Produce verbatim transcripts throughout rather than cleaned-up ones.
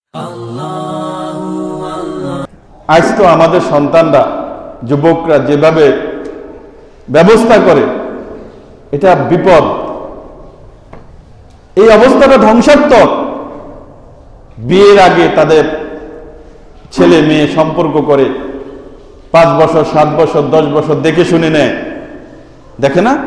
আজ তো আমাদের সন্তানরা যুবকরা যেভাবে ব্যবস্থা করে এটা বিপদ। এই অবস্থাটা ধ্বংসাত্মক। বিয়ের আগে তাদের ছেলে মেয়ে সম্পর্ক করে পাঁচ বছর সাত বছর দশ বছর দেখে শুনে নেয়, দেখে না?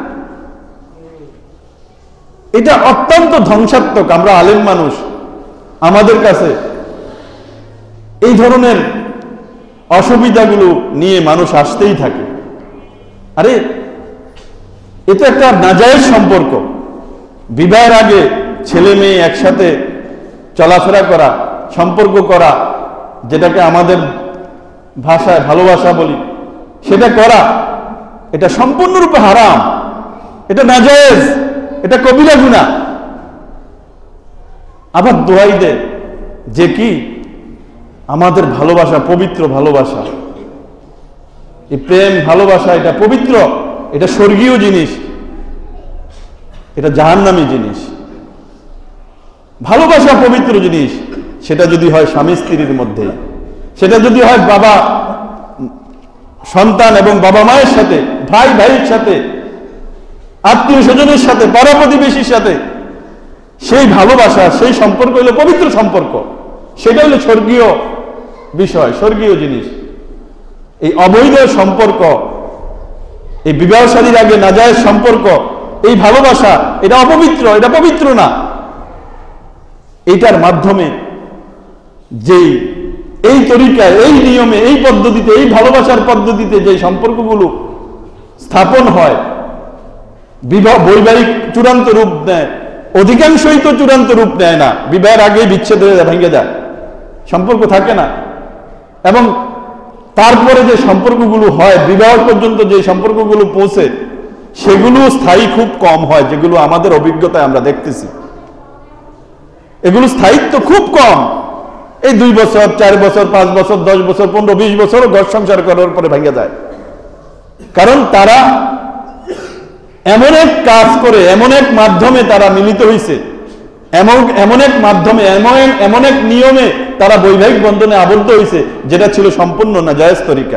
এটা অত্যন্ত ধ্বংসাত্মক। আমরা আলেম মানুষ, আমাদের কাছে এই ধরনের অসুবিধাগুলো নিয়ে মানুষ আসতেই থাকে। আরে এটা একটা নাজায়েজ সম্পর্ক। বিবাহের আগে ছেলে মেয়ে একসাথে চলাফেরা করা, সম্পর্ক করা, যেটাকে আমাদের ভাষায় ভালোবাসা বলি, সেটা করা এটা সম্পূর্ণরূপে হারাম, এটা নাজায়েজ, এটা কবিরা গুনাহ। আবার দোহাই দেয় যে কি আমাদের ভালোবাসা পবিত্র ভালোবাসা, এই প্রেম ভালোবাসা এটা পবিত্র, এটা স্বর্গীয় জিনিস, এটা জাহান্নামী জিনিস। ভালোবাসা পবিত্র জিনিস, সেটা যদি হয় স্বামী স্ত্রীর মধ্যে, সেটা যদি হয় বাবা সন্তান এবং বাবা মায়ের সাথে, ভাই ভাইয়ের সাথে, আত্মীয় স্বজনের সাথে, পাড়া প্রতিবেশীর সাথে, সেই ভালোবাসা সেই সম্পর্ক হলো পবিত্র সম্পর্ক, সেটা হলো স্বর্গীয় বিষয়, স্বর্গীয় জিনিস। এই অবৈধ সম্পর্ক, এই বিবাহ শাদীর আগে নাজায়েজ সম্পর্ক, এই ভালোবাসা এটা অপবিত্র, এটা পবিত্র না। এইটার মাধ্যমে যেই এই তরিকায়, এই নিয়মে, এই পদ্ধতিতে, এই ভালোবাসার পদ্ধতিতে যে সম্পর্কগুলো স্থাপন হয়, বিবাহ বৈবাহিক চূড়ান্ত রূপ নেয়, অধিকাংশই তো চূড়ান্ত রূপ নেয় না, বিবাহের আগেই বিচ্ছেদ হয়ে ভেঙে যায়, সম্পর্ক থাকে না। এবং তারপরে যে সম্পর্কগুলো হয়, বিবাহ পর্যন্ত যে সম্পর্কগুলো পৌঁছে, সেগুলো স্থায়ী খুব কম হয়, যেগুলো আমাদের অভিজ্ঞতায় আমরা দেখতেছি। এগুলো স্থায়িত্ব খুব কম। এই দুই বছর, চার বছর, পাঁচ বছর, দশ বছর, পনেরো বিশ বছরও ঘর সংসার করার পরে ভেঙে যায়। কারণ তারা এমন এক কাজ করে, এমন এক মাধ্যমে তারা মিলিত হয়েছে, এমন এমন এক মাধ্যমে, এমন এমন এক নিয়মে তারা বৈবাহিক বন্ধনে আবদ্ধ হয়েছে, যেটা ছিল সম্পূর্ণ নাজায়েজ তরিকা।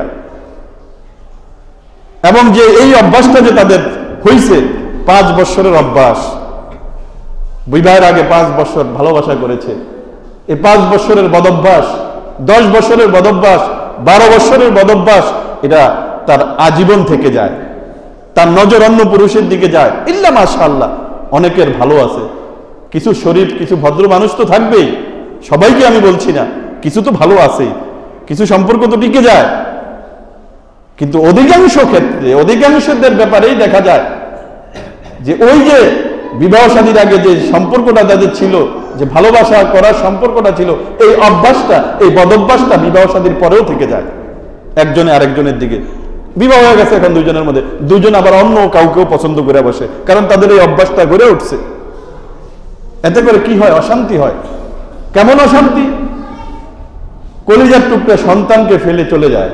এবং যে এই অভ্যাসটা যে তাদের হয়েছে, পাঁচ বছরের অভ্যাস, বিবাহের আগে পাঁচ বছর ভালোবাসা করেছে, এই পাঁচ বছরের বদভ্যাস, দশ বছরের বদভ্যাস, বারো বছরের বদভ্যাস, এটা তার আজীবন থেকে যায়। তার নজর অন্য পুরুষের দিকে যায়। ইল্লা মাশাআল্লাহ, অনেকের ভালো আছে, কিছু শরীফ, কিছু ভদ্র মানুষ তো থাকবেই, সবাইকে আমি বলছি না, কিছু তো ভালো আছেই, কিছু সম্পর্ক তো টিকে যায়। কিন্তু অধিকাংশ ক্ষেত্রে, অধিকাংশদের ব্যাপারেই দেখা যায় যে ওই যে বিবাহ শাদীর আগে যে সম্পর্কটা তাদের ছিল, যে ভালোবাসা করার সম্পর্কটা ছিল, এই অভ্যাসটা, এই বদভ্যাসটা বিবাহ শাদীর পরেও থেকে যায় একজনে আরেকজনের দিকে। বিবাহ হয়ে গেছে, এখন দুইজনের মধ্যে দুইজন আবার অন্য কাউকেও পছন্দ করে বসে, কারণ তাদের এই অভ্যাসটা গড়ে উঠছে। এতে করে কি হয়? অশান্তি হয়। কেমন অশান্তি? কলিজার টুকরা সন্তানকে ফেলে চলে যায়,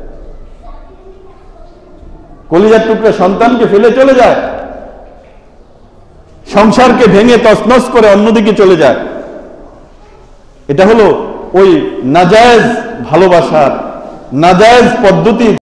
কলিজার টুকরা সন্তানকে ফেলে চলে যায়, সংসারকে ভেঙে তছনছ করে অন্যদিকে চলে যায়। এটা হলো ওই নাজায়েজ ভালোবাসার, নাজায়েজ পদ্ধতি।